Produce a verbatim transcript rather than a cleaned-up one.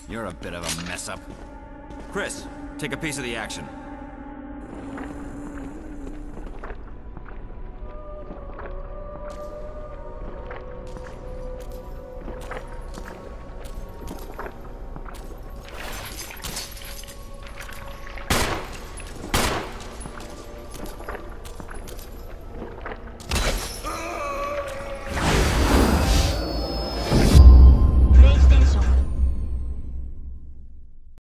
You're a bit of a mess-up. Chris, take a piece of the action.